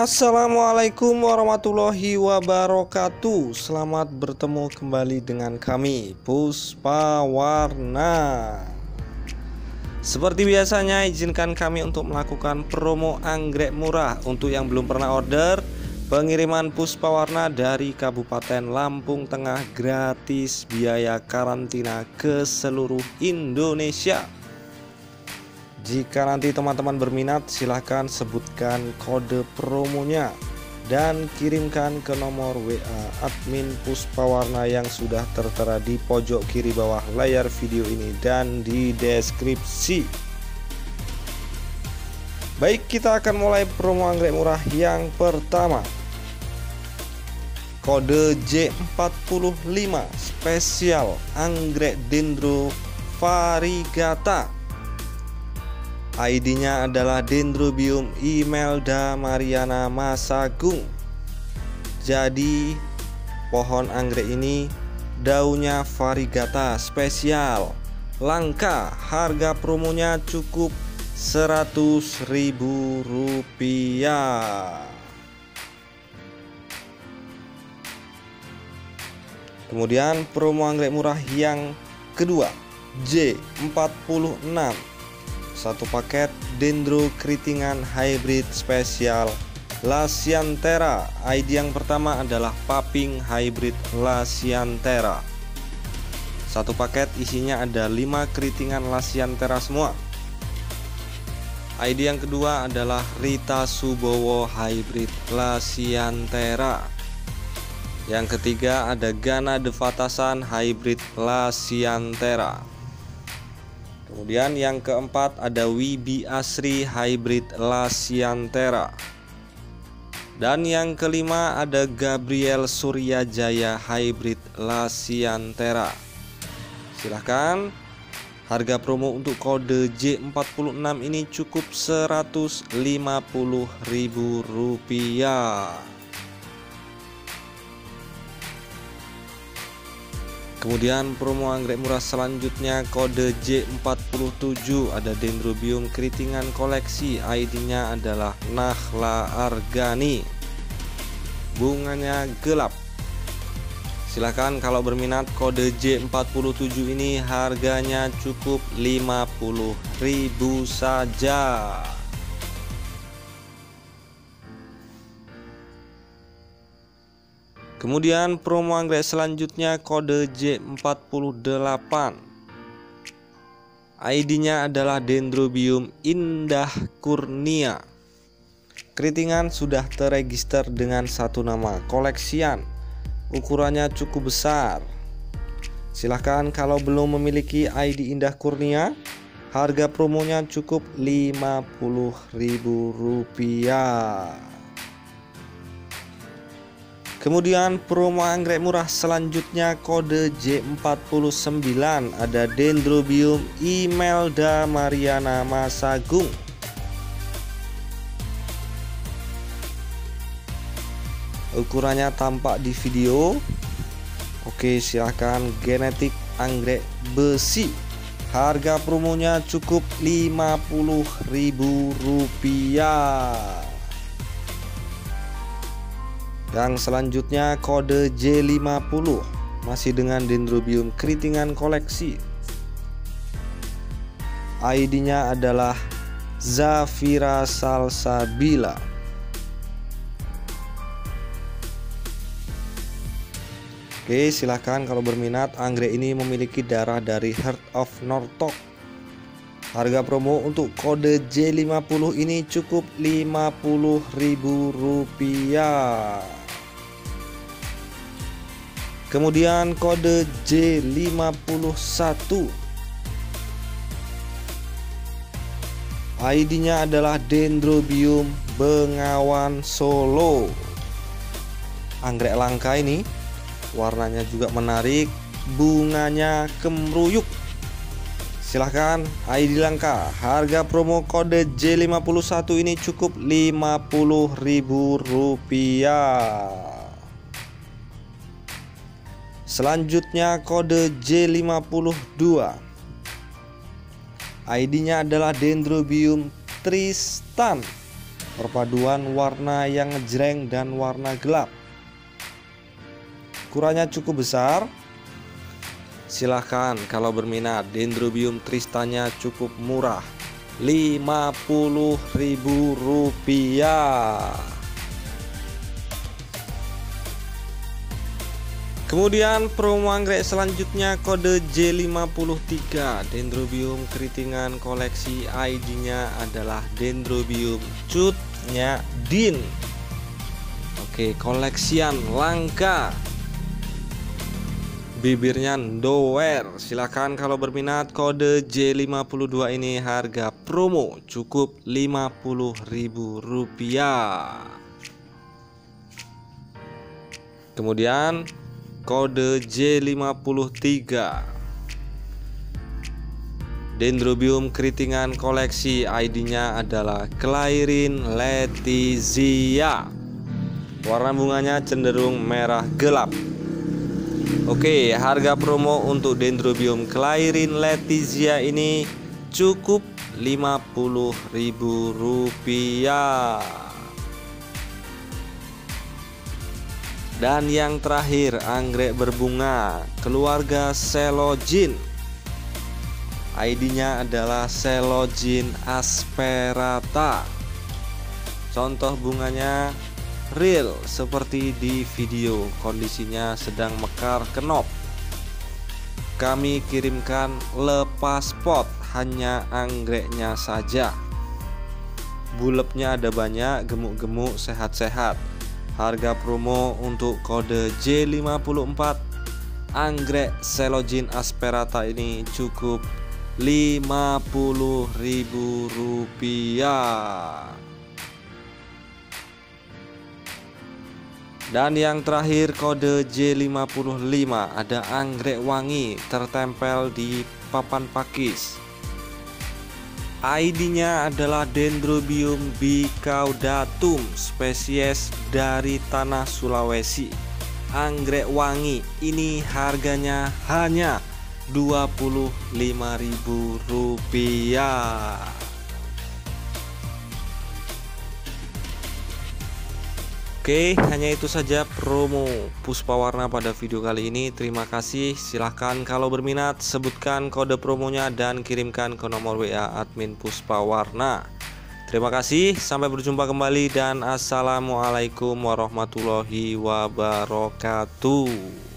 Assalamualaikum warahmatullahi wabarakatuh. Selamat bertemu kembali dengan kami, Puspa Warna. Seperti biasanya, izinkan kami untuk melakukan promo anggrek murah. Untuk yang belum pernah order, pengiriman Puspa Warna dari Kabupaten Lampung Tengah gratis biaya karantina ke seluruh Indonesia. Jika nanti teman-teman berminat, silahkan sebutkan kode promonya dan kirimkan ke nomor WA admin Puspa Warna yang sudah tertera di pojok kiri bawah layar video ini dan di deskripsi. Baik, kita akan mulai promo anggrek murah yang pertama. Kode J45 spesial anggrek dendro variegata. ID-nya adalah Dendrobium Imelda Mariana Masagung. Jadi pohon anggrek ini daunnya variegata spesial, langka, harga promonya cukup Rp100.000. Kemudian promo anggrek murah yang kedua, J46 satu paket dendro keritingan hybrid spesial Lasianthera. ID yang pertama adalah paping hybrid Lasianthera. Satu paket isinya ada 5 keritingan Lasianthera semua. ID yang kedua adalah Rita Subowo hybrid Lasianthera. Yang ketiga ada Gana Devatasan hybrid Lasianthera. Kemudian yang keempat ada Wibi Asri hybrid Lasianthera. Dan yang kelima ada Gabriel Suryajaya hybrid Lasianthera. Silahkan. Harga promo untuk kode J46 ini cukup Rp150.000. Kemudian promo anggrek murah selanjutnya kode J47 ada Dendrobium keritingan koleksi. ID-nya adalah Nahla Argani. Bunganya gelap. Silahkan kalau berminat, kode J47 ini harganya cukup Rp50.000 saja. Kemudian promo anggrek selanjutnya kode J48. ID-nya adalah Dendrobium Indah Kurnia. Keritingan sudah terregister dengan satu nama koleksian. Ukurannya cukup besar. Silahkan kalau belum memiliki ID Indah Kurnia, harga promonya cukup Rp50.000. Kemudian promo anggrek murah selanjutnya kode J49 ada Dendrobium Imelda Mariana Masagung. Ukurannya tampak di video. Oke, silahkan genetik anggrek besi. Harga promonya cukup Rp50.000. Yang selanjutnya kode J50 masih dengan Dendrobium keritingan koleksi. ID-nya adalah Zafira Salsabila. Oke, silahkan kalau berminat. Anggrek ini memiliki darah dari Heart of Norfolk. Harga promo untuk kode J50 ini cukup Rp50.000. Kemudian kode J51, ID-nya adalah Dendrobium Bengawan Solo. Anggrek langka ini, warnanya juga menarik, bunganya kemruyuk. Silahkan, ID langka. Harga promo kode J51 ini cukup Rp50.000. Selanjutnya kode J52. ID-nya adalah Dendrobium Tristan. perpaduan warna yang ngejreng dan warna gelap. Ukurannya cukup besar. Silahkan kalau berminat. Dendrobium tristanya cukup murah, Rp50.000. Kemudian promo anggrek selanjutnya kode J53, Dendrobium keritingan koleksi, ID-nya adalah Dendrobium cutnya Din. Oke, koleksian langka. Bibirnya doer. Silahkan kalau berminat. Kode J52 ini harga promo cukup Rp50.000. Kemudian kode J53, Dendrobium keritingan koleksi, ID-nya adalah Clairin Letizia. Warna bunganya cenderung merah gelap. Oke, harga promo untuk Dendrobium Clairin Letizia ini cukup Rp50.000. Dan yang terakhir, anggrek berbunga keluarga Celogene. ID-nya adalah Celogene asperata. Contoh bunganya real seperti di video, kondisinya sedang mekar kenop. Kami kirimkan lepas pot, hanya anggreknya saja. Bulepnya ada banyak, gemuk-gemuk, sehat-sehat. Harga promo untuk kode J54 anggrek Celogene asperata ini cukup Rp50.000. Dan yang terakhir kode J55, ada anggrek wangi tertempel di papan pakis. ID-nya adalah Dendrobium bicaudatum, spesies dari tanah Sulawesi. Anggrek wangi ini harganya hanya Rp25.000. Oke, hanya itu saja promo Puspawarna pada video kali ini. Terima kasih. Silahkan kalau berminat sebutkan kode promonya dan kirimkan ke nomor WA admin Puspawarna. Terima kasih, sampai berjumpa kembali dan assalamualaikum warahmatullahi wabarakatuh.